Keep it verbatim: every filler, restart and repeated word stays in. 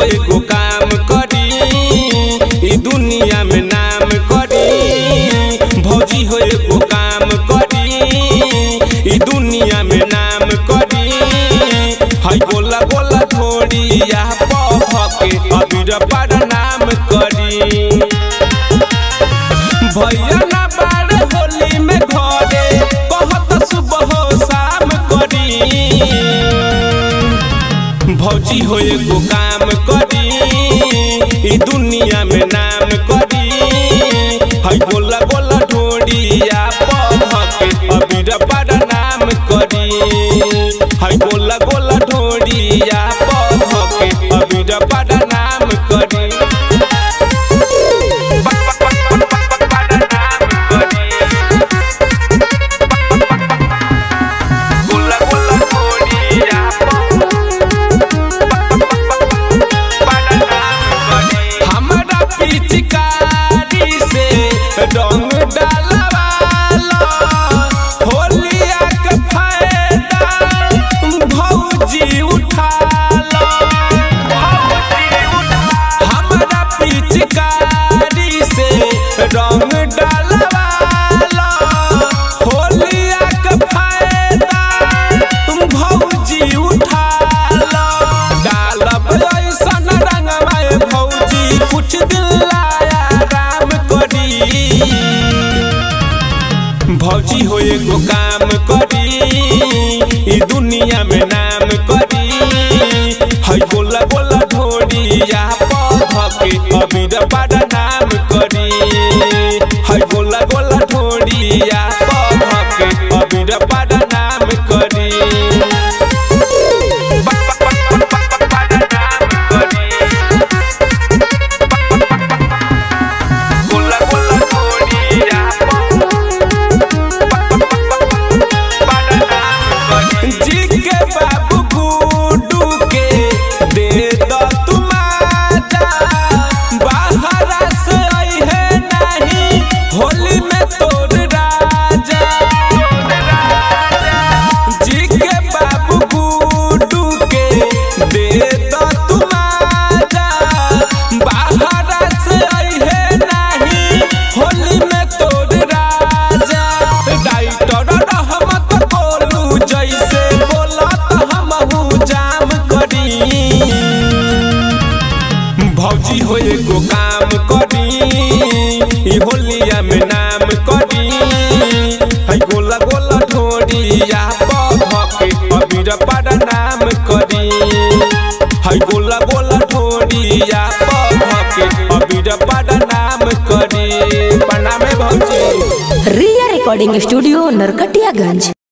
एगो काम करी ई दुनिया में नाम करी। भौजी हो एगो काम करी ई दुनिया में नाम करी। हाय गोला गोला थोड़िया के अबीर पर नाम करी। भैया ना बाड़े होली में घरे कहत सुबह शाम करी। भौजी हो एगो काम करी ई दुनिया में नाम करी। हाय गोला गोला ढोड़िया के अबीर पर नाम करी। हाय गोला गोला ढोड़िया के अबीर पर नाम करी। रंग डालवाला होलिया के फायदा भौजी उठाला। हमरा पिचकारी से रंग डालवाला होलिया के फायदा भौजी उठाला। डालब ऐसन रंगवा भौजी कुछ दिन आराम करी। भौजी हो एगो काम करी ई दुनिया में नाम करी। हाय गोला गोला ढोड़िया के अबीर पर नाम करी। हाय गोला गोला ढोड़िया के अबीर पर नाम करी। भौजी हो एगो काम करी ई होलिया में नाम करी। हाय गोला गोला ढोड़िया के अबीर पर नाम करी। हाय गोला गोला ढोड़िया के अबीर पर नाम करी। प्रणाम भौजी। Riya recording studio Narkatiaganj.